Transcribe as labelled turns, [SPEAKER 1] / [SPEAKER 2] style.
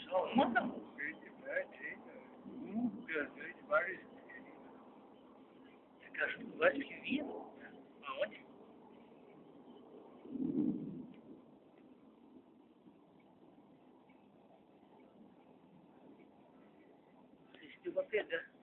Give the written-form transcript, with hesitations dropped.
[SPEAKER 1] Só uma não.
[SPEAKER 2] Verde, verde, vários.
[SPEAKER 1] Esse cachorro vai de vindo. Aonde? Assistiu pra pegar.